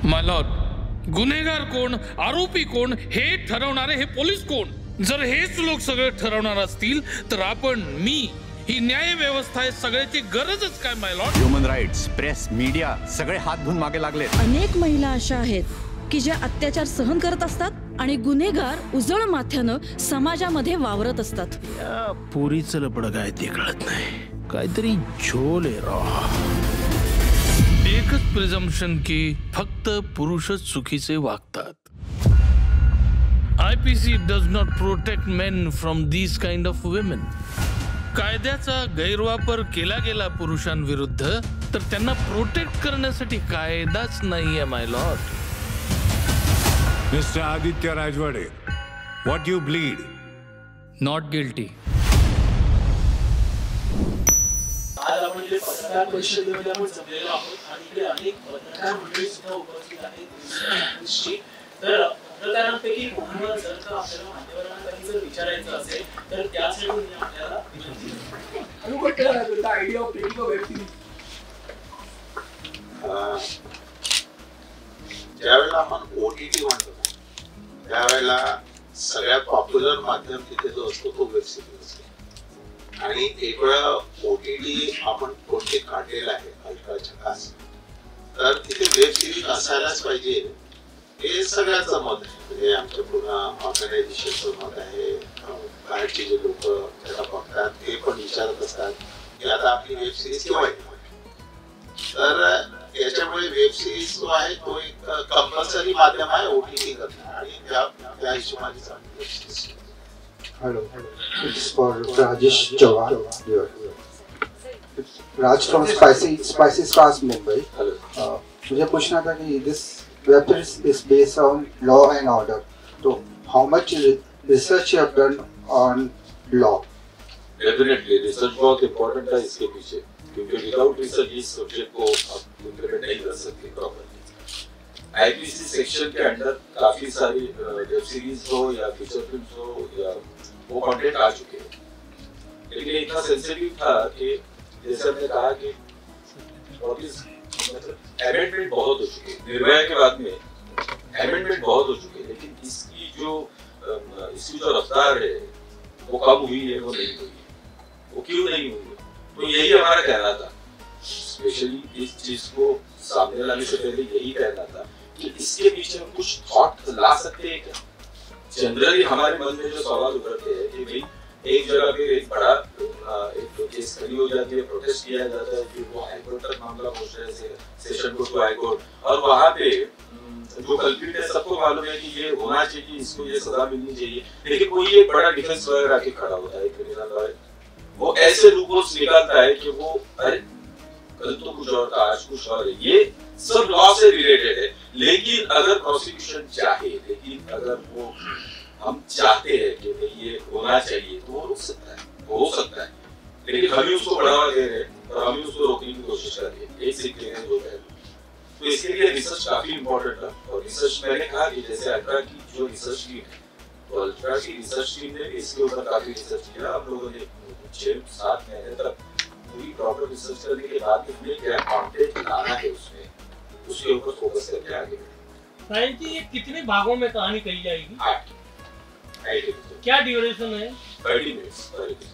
माय Lord, गुन्हेगार कोण, आरोपी कोण हे ठरवणारे हे पोलीस कोण? जर हेच लोक सगळे ठरवणार असतील तर आपण, मी, ही न्याय व्यवस्था आहे सगळ्याची गरजच काय my lord? Human rights, press, media सगळे हात धुवून मागे लागले. अनेक महिला अशा आहेत की ज्या अत्याचार सहन करत असतात आणि गुन्हेगार उजळ माथ्यानं समाजामध्ये वावरत असतात. या पुरीचं लपड काय ते कळत नाही, काहीतरी झोल आहे राव. एकच प्रिझम्पशन की फक्त पुरुषच चुकीचे वागतात. IPC does not protect men from these kind of women. कायद्याचा गैरवापर केला गेला पुरुषांविरुद्ध तर त्यांना प्रोटेक्ट करण्यासाठी कायदाच नाहीये my lord. Mister Aditya Rajwade, what you plead? Not guilty. आज आपण जे पत्रकार परिषदेमध्ये आपण जमलेलो आहोत आणि इकडे अनेक पत्रकार मंडळी सुद्धा उपस्थित आहेत. तर पत्रकारांपैकी कोणाला जर का आपल्याला मान्यवरांना काही जर विचारायचं असेल तर त्यासाठी मी आपल्याला idea of making a web series. ज्यावेळेला आपण OTT म्हणतो त्यावेळेला सगळ्यात पॉप्युलर माध्यम तिथे जो असतो तो वेब सिरीज असतो. आणि एक वेळा OTT आपण कोणते काढलेलं आहे अल्ट्राच्या खास, तर तिथे वेब सिरीज असायलाच पाहिजे हे सगळ्यांचं मत आहे. म्हणजे आमच्या पूर्ण ऑर्गनायझेशनचं मत आहे. बाहेरचे जे लोक त्याला बघतात ते पण विचारत असतात की आता आपली वेब सिरीज केव्हा येते. तर याच्यामुळे वेब सिरीज जो आहे तो एक कंपल्सरी माध्यम आहे OTT करणं आणि त्या हिशोबाने चालू web series. Hello, it's for Rajesh Chauhan. Raj from Spicy Stars Mumbai. मुझे पूछना था कि this web series is based on law and order. So how much research you have done on law? Definitely research बहुत important है इसके पीछे, क्योंकि without research इस subject को आप implement नहीं कर सकते properly. IPC सेक्शन के अंदर काफी सारी वेब सीरीज हो या फीचर फिल्म हो या वो कंटेंट आ चुके हैं, लेकिन ये इतना सेंसिटिव था कि जैसे हमने कहा कि मतलब अमेंडमेंट बहुत हो चुके हैं. निर्भया के बाद में अमेंडमेंट बहुत हो चुके हैं, लेकिन इसकी जो रफ्तार है वो कम हुई है, वो नहीं हुई है. वो क्यों नहीं हुई है? तो यही हमारा कहना था. स्पेशली इस चीज को सामने लाने से पहले यही कहना था कि इसके पीछे हम कुछ थॉट ला सकते हैं क्या. जनरली हमारे मन में जो सवाल उभरते हैं कि भाई एक जगह पे एक बड़ा एक केस खड़ी हो जाती है, प्रोटेस्ट किया जाता है, फिर वो हाईकोर्ट तक मामला पहुंचता है, सेशन कोर्ट टू हाईकोर्ट, और वहां पे जो कल्प्रिट है सबको मालूम है कि ये होना चाहिए, इसको ये सजा मिलनी चाहिए, लेकिन कोई एक बड़ा डिफेंस लॉयर आके खड़ा होता है, क्रिमिनल लॉयर, वो ऐसे लूपहोल्स निकालता है कि वो अरे कल तो कुछ और था, आज कुछ और है. ये सब लॉ से रिलेटेड है. लेकिन अगर प्रोसिक्यूशन चाहे, लेकिन अगर वो हम चाहते हैं कि भाई ये होना चाहिए तो वो रुक सकता है, वो हो सकता है, लेकिन हम ही उसको बढ़ावा दे रहे हैं और हम ही उसको रोकने की कोशिश कर रहे हैं. एक सीखते हैं दो पहलू. तो इसके लिए रिसर्च काफी इंपॉर्टेंट है. और रिसर्च मैंने कहा कि जैसे अल्ट्रा की जो रिसर्च टीम है, तो अल्ट्रा की रिसर्च टीम ने भी इसके ऊपर काफी रिसर्च किया. हम लोगों ने 6-7 महीने तक पूरी प्रॉपर रिसर्च करने के बाद में क्या कंटेंट लाना है उसमें, उसके ऊपर फोकस करके आगे बढ़े. ये कितने भागों में कहानी कही जाएगी? 8. क्या ड्युरेशन आहे? 30 मिनिट्स.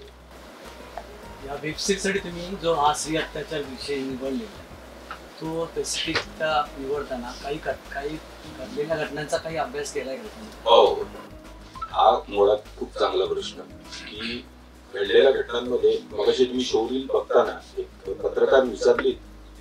या वेब सिरीजसाठी तुम्ही जो हा स्त्री अत्याचार विषय निवडलेला तो स्पेसिफिक निवडताना काही घडलेल्या घटनांचा काही अभ्यास केलाय का तुम्ही? हो, हा मुळात खूप चांगला प्रश्न की घडलेल्या घटनांमध्ये मगाशी तुम्ही शोरील बघताना एक पत्रकार विचारली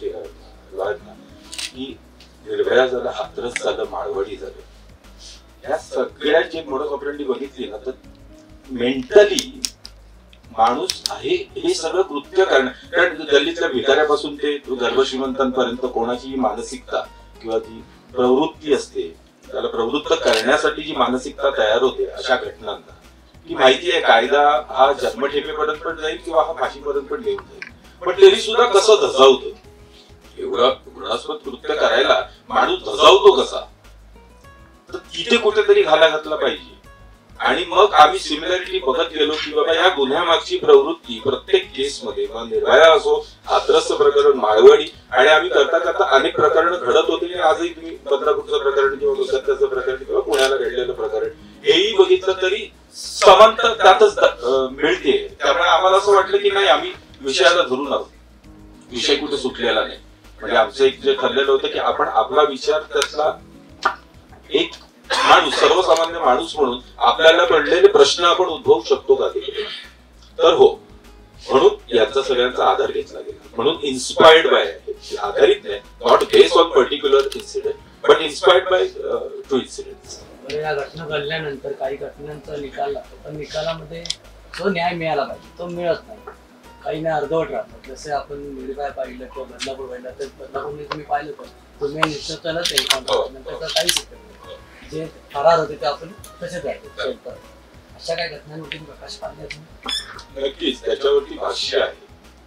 की निर्भया झालं, हाथरस झालं, माळवडी झालं, या सगळ्याची मोडस ऑपरेंडी बघितली ना तर मेंटली माणूस आहे हे सगळं कृत्य करणं. कारण गल्लीतल्या भिकाऱ्यापासून ते गर्भश्रीमंतांपर्यंत कोणाची मानसिकता किंवा जी प्रवृत्ती असते, त्याला प्रवृत्त करण्यासाठी जी मानसिकता तयार होते अशा घटनांना, की माहिती आहे कायदा हा जन्मठेपेपर्यंत पण जाईल किंवा हा फाशीपर्यंत पण घेऊन जाईल, पण तरी सुद्धा कसं धजावतं. एवढं घृणास्पद कृत्य करायला माणूस धजावतो कसा, तर तिथे कुठेतरी घाला घातला पाहिजे. आणि मग आम्ही सिमिलॅरिटी बघत गेलो की बाबा या गुन्ह्यामागची प्रवृत्ती प्रत्येक केसमध्ये, निर्भया असो, हाथरस प्रकरण, माळवणी, आणि आम्ही करता करता अनेक प्रकरण घडत होते. आजही तुम्ही बदलापूरचं प्रकरण किंवा कोलकात्याचं प्रकरण किंवा पुण्याला घडलेलं प्रकरण हेही बघितलं तरी समांतर त्यातच मिळते. त्यामुळे आम्हाला असं वाटलं की नाही, आम्ही विषयाला धरून आहोत, विषय कुठे सुटलेला नाही. म्हणजे आमचं एक जे ठरलेलं होतं की आपण आपला विचार त्यातला एक माणूस, सर्वसामान्य माणूस म्हणून आपल्याला पडलेले प्रश्न आपण उद्भवू शकतो का तिकडे, तर हो, म्हणून याचा सगळ्यांचा आधार घेतला गेला. म्हणून इन्स्पायर्ड बाय, आधारित नाही, not based on particular incident but inspired by two incidents. या घटना घडल्यानंतर काही घटनांचा निकाल लागतो, पण निकालामध्ये जो न्याय मिळाला पाहिजे तो मिळत नाही, काही नाही अर्धवट राहतात. जसे आपण निर्भया पाहिलं किंवा बदलापूर पाहिलं, तर बदलापूरमध्ये तुम्ही पाहिलं तर तुम्ही निश्चितच त्याचा काहीच उपयोग नाही. जे फरार होते ते आपण तसेच राहतो. अशा काही घटनांवरती प्रकाश पाडला नक्कीच त्याच्यावरती भाष्य आहे.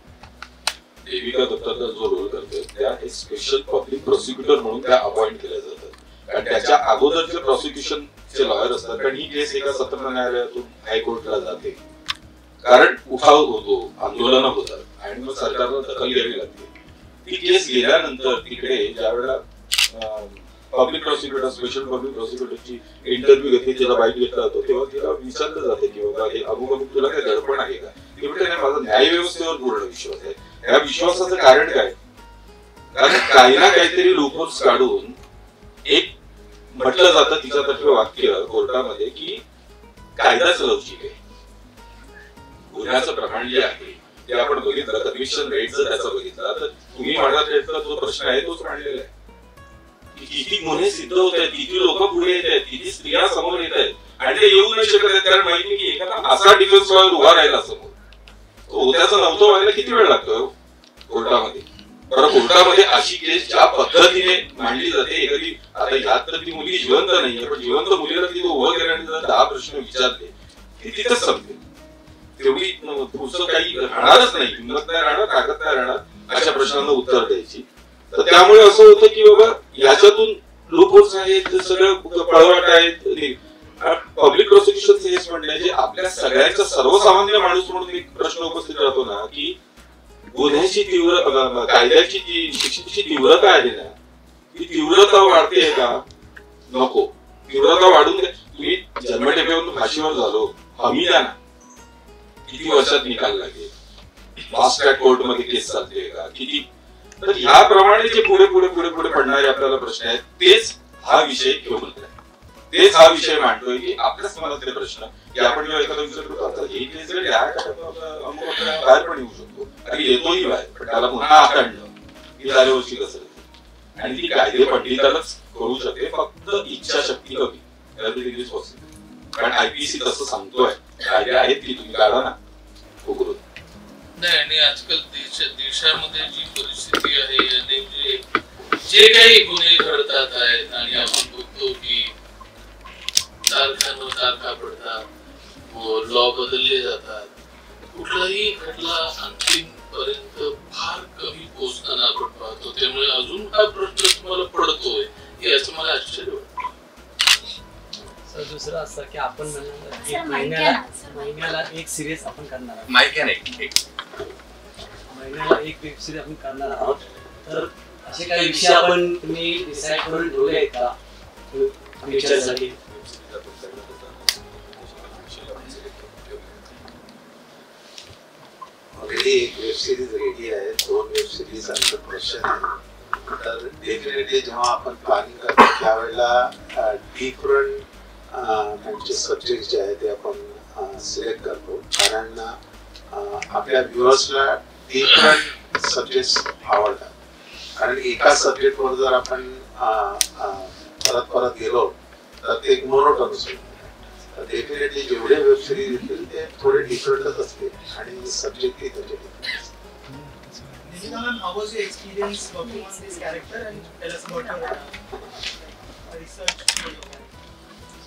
देविका दत्ताचा जो रोल करते त्या एक स्पेशल पब्लिक प्रोसिक्युटर म्हणून त्या अपॉइंट केल्या जातात. कारण त्याच्या अगोदरचे प्रोसिक्युशनचे लॉयर असतात. कारण ही केस एका सत्र न्यायालयातून हायकोर्टला जाते, कारण उठाव होतो, आंदोलन होतात आणि मग सरकारला दखल घ्यावी लागते. ती केस गेल्यानंतर तिकडे ज्या वेळेला पब्लिक प्रोसिक्युटर, स्पेशल पब्लिक प्रोसिक्युटरची इंटरव्ह्यू घेतली, तिला बाईट घेतला जातो, तेव्हा तिला विचारलं जाते की बाबा हे अमुक तुला काय दडपण आहे का. ती म्हणते नाही, माझा न्याय व्यवस्थेवर पूर्ण विश्वास आहे. या विश्वासाचं कारण काय, कारण काही ना काहीतरी लूपहोल्स काढून एक म्हटलं जातं तिच्यातर्फे वाक्य कोर्टामध्ये की कायदाच लवचिक आहे. गुन्ह्याचं प्रमाण जे आहे ते आपण बघितलं, कन्व्हिक्शन रेट जर त्याचा बघितला तर तुम्ही म्हणाल त्याचा जो प्रश्न आहे तोच मांडलेला आहे. किती गुन्हे सिद्ध होत आहेत, किती लोक पुढे येत आहेत, किती स्त्रिया समोर येत आहेत, आणि ते येऊ नाही शकत आहेत. कारण माहिती की एखादा असा डिफेन्स लॉयर उभा राहिला समोर, तो त्याचं नव्हतं व्हायला किती वेळ लागतो कोर्टामध्ये. बरं, कोर्टामध्ये अशी केस ज्या पद्धतीने मांडली जाते, एखादी आता यात तर ती मुलगी जिवंत नाहीये, पण जिवंत मुलीला ती उभं केल्याने जर 10 प्रश्न विचारले की तिथेच संपते. तेवढी पुढचं काही राहणारच नाही, हिंमत नाही राहणार, ताकद नाही राहणार अशा प्रश्नांना उत्तर द्यायची. तर त्यामुळे असं होतं की बाबा याच्यातून लूपहोल्स आहेत, सगळं पळवाट आहेत. पब्लिक प्रोसिक्युशन हेच म्हणणे जे आपल्या सगळ्यांचा सर्वसामान्य माणूस म्हणून एक प्रश्न उपस्थित राहतो ना की गुन्ह्याची तीव्र, कायद्याची जी शिक्षेची तीव्रता आहे ना, ती तीव्रता वाढते का, नको. तीव्रता वाढून तुम्ही जन्मठेपेवरून फाशीवर झालो, हमी द्या ना, किती वर्षात निकाल लागेल, फास्ट ट्रॅक कोर्ट मध्ये केस चालते का, किती. तर ह्याप्रमाणे जे पुढे पुढे पुढे पुढे पडणारे आपल्याला प्रश्न आहेत तेच हा विषय घेऊन तेच हा विषय मांडतोय की आपल्याच मनातले प्रश्न की आपण जेव्हा एखादा विचार करतो ही केस जर बाहेर पण येऊ शकतो आणि येतोही बाहेर, पण त्याला पुन्हा आत आणलं ही चालू वर्षी कसरत, आणि ती कायदे पंडितालाच करू शकते, फक्त इच्छाशक्ती कमी. कारण आयपीसी तसं सांगतोय, कायदे आहेत की तुम्ही काढा ना उकरून. नाही, आणि आजकाल देशामध्ये जी परिस्थिती आहे आणि जे काही गुन्हे घडतात आहेत आणि आपण बघतो की तारखा पडतात, लॉ बदलले जातात, कुठलाही खटला अंतिम पर्यंत फार कमी पोहोचताना आपण पाहतो. त्यामुळे अजून हा प्रश्न तुम्हाला पडतोय हे असं मला आश्चर्य वाटतं. दुसरं असं की आपण महिन्याला एक सिरीज आपण करणार आहोत, महिन्याला एक वेब सिरीज आपण करणार आहोत. तर असे काही विषय आपण तुम्ही डिसाईड करून ठेवले आहेत का फ्युचरसाठी? ऑलरेडी एक वेब सिरीज रेडी आहे, 2 वेब सिरीज अंडर प्रोसेस आहे. तर डेफिनेटली जेव्हा आपण प्लॅनिंग करतो त्यावेळेला डिफरंट त्यांचे सब्जेक्ट जे आहेत ते आपण सिलेक्ट करतो, कारण आपल्या व्ह्युअर्सला डिफरंट सब्जेक्ट आवडतात. कारण एका सब्जेक्टवर जर आपण परत परत गेलो तर ते एक मोनोटोनस होईल. तर डेफिनेटली जेवढे वेब सिरीज येतील ते थोडे डिफरंटच असतील आणि सब्जेक्टही त्याचे different. How was your experience working on this character and tell us about your research?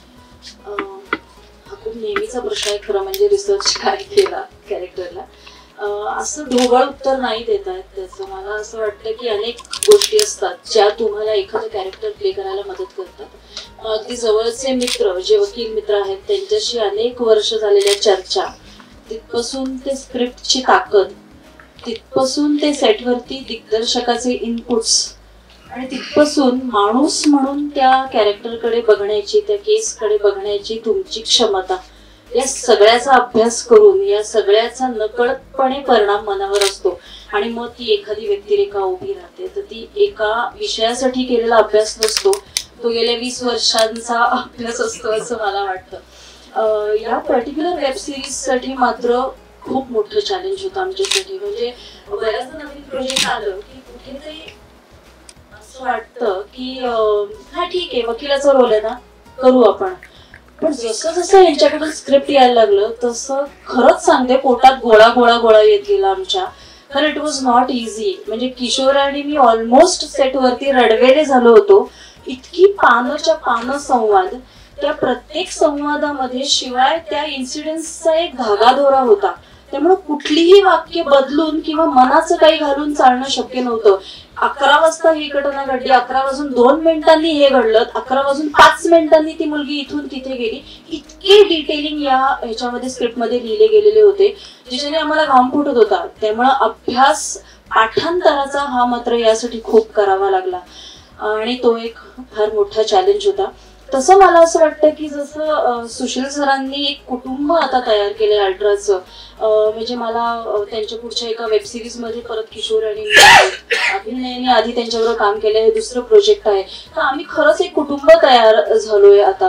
हा खूप नेहमीचा प्रश्न आहे खरं म्हणजे, रिसर्च काय केला कॅरेक्टरला. असं ढोबळ उत्तर नाही देत आहेत त्याचं. मला असं वाटतं की अनेक गोष्टी असतात ज्या तुम्हाला एखादं कॅरेक्टर प्ले करायला मदत करतात. अगदी जवळचे मित्र जे वकील मित्र आहेत त्यांच्याशी अनेक वर्ष झालेल्या चर्चा, तिथपासून ते स्क्रिप्टची ताकद, तिथपासून ते सेटवरती दिग्दर्शकाचे इनपुट्स, आणि तिथपासून माणूस म्हणून त्या कॅरेक्टरकडे बघण्याची, त्या केसकडे बघण्याची तुमची क्षमता, या सगळ्याचा अभ्यास करून या सगळ्याचा नकळतपणे परिणाम मनावर असतो आणि मग ती एखादी व्यक्तिरेखा उभी राहते. तर ती एका विषयासाठी केलेला अभ्यास नसतो, तो गेल्या 20 वर्षांचा अभ्यास असतो असं मला वाटतं. या पर्टिक्युलर वेब सिरीज साठी मात्र खूप मोठं चॅलेंज होतं आमच्यासाठी. म्हणजे बऱ्याचदा नवीन प्रोजेक्ट आलं की कुठेतरी असं वाटतं की हा ठीक आहे, वकिलाचा रोल आहे ना, करू आपण. पण जसं जसं यांच्याकडून स्क्रिप्ट यायला लागलं तसं खरंच सांगते पोटात गोळा गोळा गोळा येत गेला आमच्या. कारण इट वॉज नॉट इझी. म्हणजे किशोर आणि मी ऑलमोस्ट सेटवरती रडवेले झालो होतो. इतकी पानच्या पानं संवाद, त्या प्रत्येक संवादामध्ये शिवाय त्या इन्सिडेंट्सचा एक धागादोरा होता. त्यामुळे कुठलीही वाक्य बदलून किंवा मनाचं काही घालून चालणं शक्य नव्हतं. 11 वाजता ही घटना घडली, 11 वाजून 2 मिनिटांनी हे घडलं, 11 वाजून 5 मिनिटांनी ती मुलगी इथून तिथे गेली. इतके डिटेलिंग या ह्याच्यामध्ये स्क्रिप्टमध्ये लिहिले गेलेले होते ज्याच्याने आम्हाला घाम फुटत होता. त्यामुळे अभ्यास पाठांतराचा हा मात्र यासाठी खूप करावा लागला आणि तो एक फार मोठा चॅलेंज होता. तसं मला असं वाटतं की जसं सुशील सरांनी एक कुटुंब आता तयार केलंय अल्ट्राचं. म्हणजे मला त्यांच्या पुढच्या एका वेब सिरीज मध्ये परत किशोर आणि अभिनयाने आधी त्यांच्याबरोबर काम केलं, हे दुसरं प्रोजेक्ट आहे. तर आम्ही खरंच एक कुटुंब तयार झालोय आता.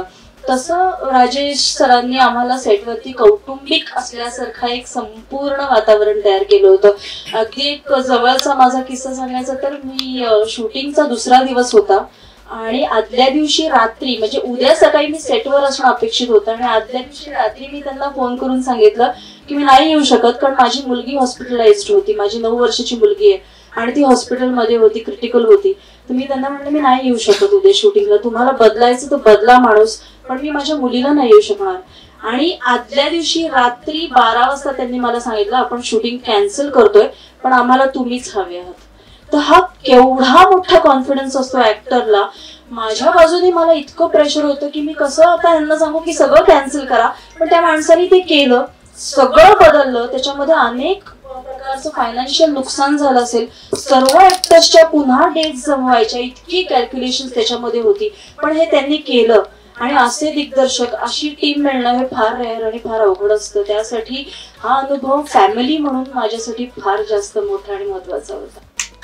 तसं राजेश सरांनी आम्हाला सेटवरती कौटुंबिक असल्यासारखं एक संपूर्ण वातावरण तयार केलं होतं. अगदी एक जवळचा माझा किस्सा सांगायचा तर मी शूटिंगचा दुसरा दिवस होता आणि आदल्या दिवशी रात्री, म्हणजे उद्या सकाळी मी सेटवर असणं अपेक्षित होतं आणि आदल्या दिवशी रात्री मी त्यांना फोन करून सांगितलं की मी नाही येऊ शकत कारण माझी मुलगी हॉस्पिटलाइज्ड होती. माझी 9 वर्षाची मुलगी आहे आणि ती हॉस्पिटलमध्ये होती, क्रिटिकल होती. तर मी त्यांना म्हणलं मी नाही येऊ शकत उद्या शूटिंगला, तुम्हाला बदलायचं तर बदला माणूस, पण मी माझ्या मुलीला नाही येऊ शकणार. आणि आदल्या दिवशी रात्री 12 वाजता त्यांनी मला सांगितलं आपण शूटिंग कॅन्सल करतोय पण आम्हाला तुम्हीच हवे आहात. तर हा केवढा मोठा कॉन्फिडन्स असतो ऍक्टरला. माझ्या बाजूने मला इतकं प्रेशर होतं की मी कसं आता यांना सांगू की सगळं कॅन्सल करा, पण त्या माणसाने ते केलं, सगळं बदललं. त्याच्यामध्ये अनेक प्रकारचं फायनान्शियल नुकसान झालं असेल, सर्व ऍक्टर्सच्या पुन्हा डेट जमवायच्या, इतकी कॅल्क्युलेशन त्याच्यामध्ये होती, पण हे त्यांनी केलं. आणि असे दिग्दर्शक, अशी टीम मिळणं हे फार रेअर आणि फार अवघड असतं. त्यासाठी हा अनुभव फॅमिली म्हणून माझ्यासाठी फार जास्त मोठा आणि महत्वाचा होता.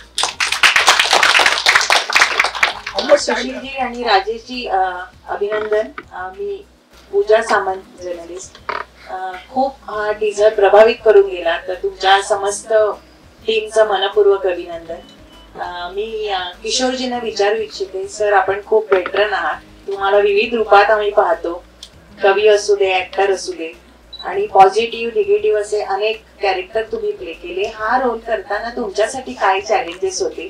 सुशीलजी आणि राजेशजी अभिनंदन. मी पूजा सामंत, जर्नलिस्ट. खूप हा टीझर प्रभावित करून गेला, तर तुमच्या समस्त टीमचं मनपूर्वक अभिनंदन. मी किशोरजींना विचारू इच्छिते, सर आपण खूप वेटरन आहात, तुम्हाला विविध रूपात आम्ही पाहतो, कवी असू दे, ऍक्टर असू दे, आणि पॉझिटिव्ह निगेटिव्ह असे अनेक कॅरेक्टर तुम्ही प्ले केले. हा रोल करताना तुमच्यासाठी काय चॅलेंजेस होते?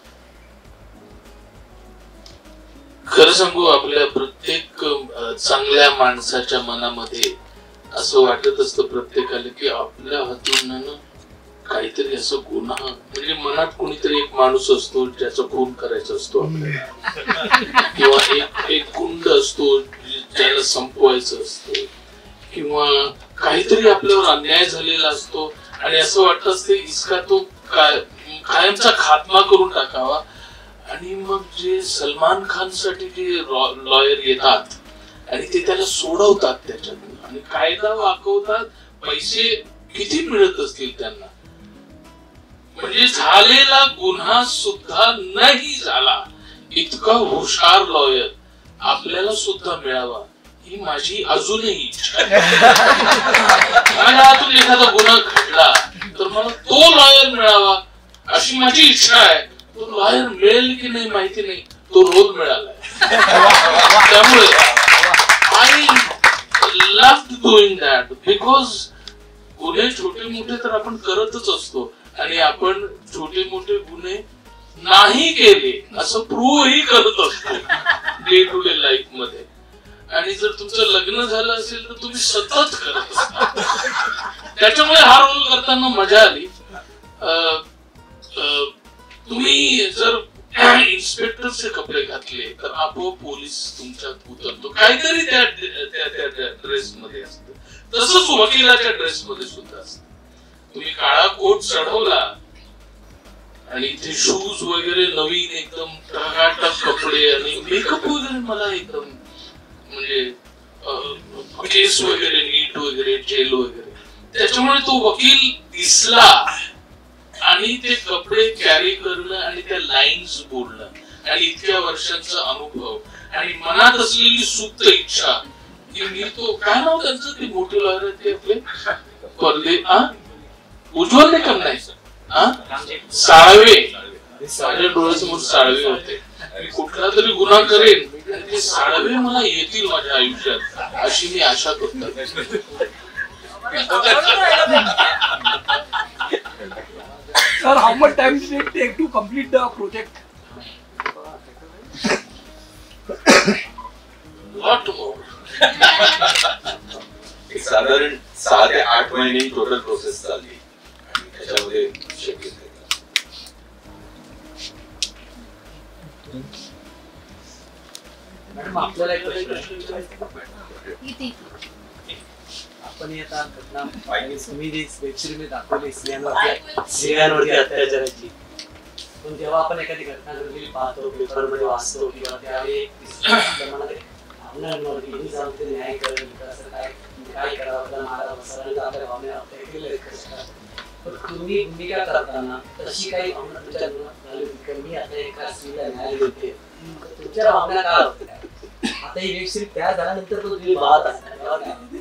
खरं सांगू, आपल्या प्रत्येक चांगल्या माणसाच्या मनामध्ये असं वाटत असतं प्रत्येकाला की आपल्या हातून काहीतरी असं गुन्हा, म्हणजे मनात कोणीतरी एक माणूस असतो ज्याचा खून करायचा असतो आपल्याला, किंवा एक गुंड असतो ज्याला संपवायचं असतं, किंवा काहीतरी आपल्यावर अन्याय झालेला असतो आणि असं वाटत असते इसका तो कायमचा खात्मा करून टाकावा. आणि मग जे सलमान खान साठी जे लॉयर येतात आणि ते त्याला सोडवतात त्याच्यातून आणि कायदा वाकवतात, पैसे किती मिळत असतील त्यांना, म्हणजे झालेला गुन्हा सुद्धा नाही झाला इतका हुशार लॉयर आपल्याला सुद्धा मिळावा ही माझी अजूनही इच्छा आहे. माझ्या हातून एखादा गुन्हा घडला तर मला तो लॉयर मिळावा अशी माझी इच्छा आहे. तो लॉयर मिळेल की नाही माहिती नाही, तो रोल मिळालाय. त्यामुळे I loved doing that, because गुन्हे छोटे मोठे तर आपण करतच असतो आणि आपण छोटे मोठे गुन्हे नाही केले असं प्रूव्ह ही करत असतो डे टू डे लाईफ मध्ये. आणि जर तुमचं लग्न झालं असेल तर तुम्ही सतत करत असता. त्याच्यामुळे हा रोल करताना मजा आली. तुम्ही जर इन्स्पेक्टरचे कपडे घातले तर आपोआप पोलीस तुमच्यात उतरतो, काहीतरी त्या ड्रेस मध्ये असतं. तसंच वकिलाच्या ड्रेस मध्ये सुद्धा असतं. तुम्ही काळा कोट चढवला आणि इथे शूज वगैरे नवीन एकदम टकाटक कपडे आणि मेकअप वगैरे मला एकदम म्हणजे केस वगैरे नीट वगैरे जेल वगैरे, त्याच्यामुळे तो वकील दिसला आणि ते कपडे कॅरी करणं आणि त्या लाईन्स बोलणं आणि इतक्या वर्षांचा अनुभव आणि मनात असलेली सुप्त इच्छा की मी तो काय नाव त्यांचं ते मोठे लॉयर ते आपले परदे उज्ज्वल निकम नाही साळवे, माझ्या डोळ्यासमोर साळवे होते. मी कुठला तरी गुन्हा करेन आणि ते साळवे मला येतील माझ्या आयुष्यात अशी मी आशा करतो. Sir, how much time did it take to complete the project? Lot more. साधारण 6 ते 8 महिने टोटल प्रोसेस चालली आणि त्याच्यामध्ये शक्य मॅडम आपल्याला एक प्रश्न, आपण आता घटना तुम्ही जी वेब सिरीज मध्ये दाखवली स्त्रियांवरती अत्याचाराची, पण जेव्हा आपण एखादी घटना घडलेली पाहतो, पेपर मध्ये वाचतो किंवा त्यावेळी न्याय करेल काय करावं मारा बसायला आपल्या भावना पण तुम्ही भूमिका करताना तशी काही भावना तुमच्या झाली मी आता एका स्त्रीला न्याय देते, तुमच्या भावना काय होत्या? आता ही वेब सिरीज तयार झाल्यानंतर तो तुम्ही पाहत असाल.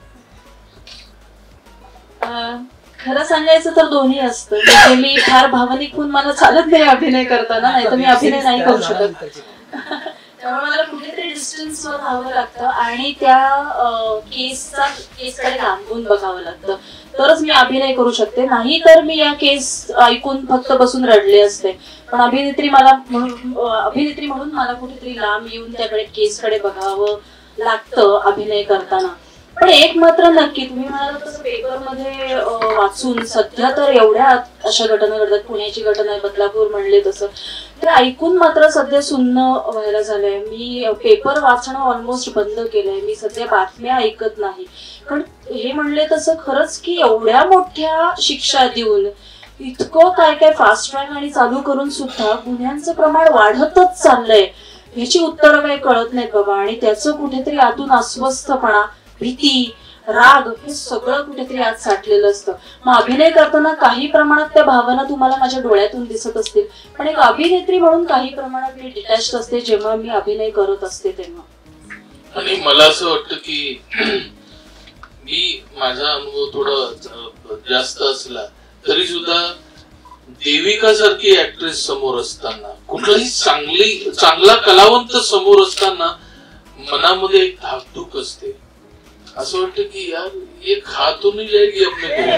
खरं सांगायचं तर दोन्ही असतं. म्हणजे मी फार भावनिक होऊन मला चालत नाही अभिनय करताना, नाही तर मी अभिनय नाही करू शकत. त्यामुळे मला कुठेतरी डिस्टन्स वर राहावं लागतं आणि त्या केसकडे लांबून बघावं लागतं, तरच मी अभिनय करू शकते. नाही तर मी या केस ऐकून फक्त बसून रडले असते. पण अभिनेत्री म्हणून मला कुठेतरी लांब येऊन त्याकडे केसकडे बघावं लागतं अभिनय करताना. पण एक मात्र नक्की, तुम्ही म्हणाला तसं पेपर मध्ये वाचून सध्या तर एवढ्या अशा घटना घडतात, पुण्याची घटना आहे, बदलापूर म्हणले तसं, ते ऐकून मात्र सध्या सुन्न व्हायला झालंय. मी पेपर वाचणं ऑलमोस्ट बंद केलंय. मी सध्या बातम्या ऐकत नाही. पण हे म्हणले तसं खरंच की एवढ्या मोठ्या शिक्षा देऊन इतकं काय काय फास्ट ट्रॅक आणि चालू करून सुद्धा गुन्ह्यांचं प्रमाण वाढतच चाललंय. ह्याची उत्तरं काही कळत नाहीत बाबा. आणि त्याचं कुठेतरी आतून अस्वस्थपणा, भीती, राग हे सगळं कुठेतरी आज साठलेलं असतं. मग अभिनय करताना काही प्रमाणात त्या भावना तुम्हाला माझ्या डोळ्यातून दिसत असतील, पण एक अभिनेत्री म्हणून काही प्रमाणात मी डिटॅच असते जेव्हा मी अभिनय करत असते तेव्हा. आणि मला असं वाटतं की मी माझा अनुभव थोडा जास्त असला तरी सुद्धा देविका सारखी ऍक्ट्रेस समोर असताना, कुठलाही चांगला कलावंत समोर असताना मनामध्ये एक धाकधूक असते. असं वाटतं की यार ये खा तो नहीं जाएगी अपने को,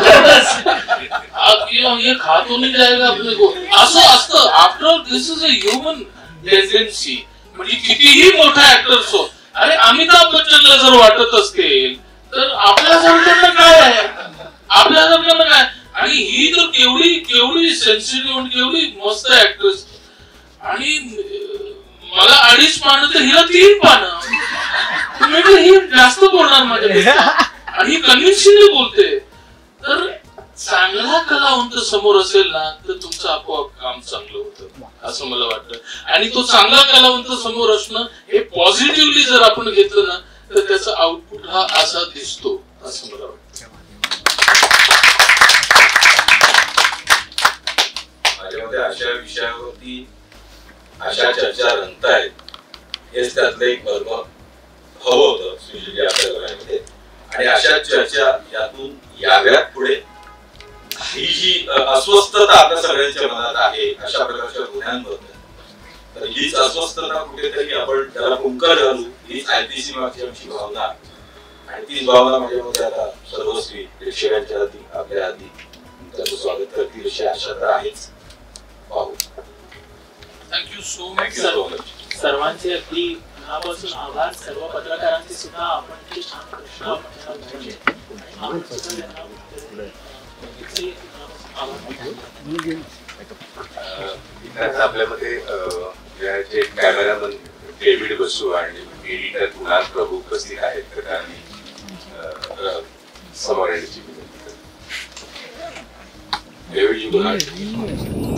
ये खा तो नहीं जाएगा अपने को, असं असतं. After this is a human tendency. म्हणजे कितीही मोठा ऍक्टर असो, अरे अमिताभ बच्चनला जर वाटत असतील तर आपल्यासारख्यांना काय आहे, आपल्यासारख्यांना काय. आणि ही तर केवढी सेन्सिटिव्ह आणि केवढी मस्त ऍक्ट्रेस. आणि मला 2.5 पानं तर हिला 3 पानं. ही जास्त बोलणार माझ्या आणि कन्व्हिन्सिंगली बोलते. तर चांगला कलावंत समोर असेल ना तर तुमचं आपोआप काम चांगलं होतं असं मला वाटतं. आणि तो चांगला कलावंत समोर असणं हे पॉझिटिव्हली जर आपण घेतलं ना तर त्याचा आउटपुट हा असा दिसतो असं मला वाटतं. माझ्या मते अशा विषयावरती अशा चर्चा रंगतायत हेच त्यातलं एक मर्म हवं होतं सुशीलजी आपल्या घरामध्ये. आणि अशा चर्चा यातून याव्यात पुढे. ही जी अस्वस्थता आपल्या सगळ्यांच्या मनात आहे अशा प्रकारच्या गुन्ह्यांबद्दल, तर हीच अस्वस्थता कुठेतरी आपण त्याला कुंकर घालू, हीच आयपीसी मागची आमची भावना. आणि तीच भावना माझ्यामध्ये आता सर्वस्वी प्रेक्षकांच्या आधी आपल्या आधी त्याचं स्वागत करतील अशी आशा तर आहेच. पाहू. Thank you so much. सर्वांचे अगदी मनापासून आभार. सर्व पत्रकारांचे सुद्धा आपण इतके छान प्रश्न आपण त्यांना विचारले आणि आपण सुद्धा त्यांना उत्तरे दिली. इतके आभार. आपल्यामध्ये जे कॅमेरामन डेव्हिड बसू आणि एडिटर कुणाल प्रभू उपस्थित आहेत तर त्यांनी समोर येण्याची विनंती. डेव्हिड,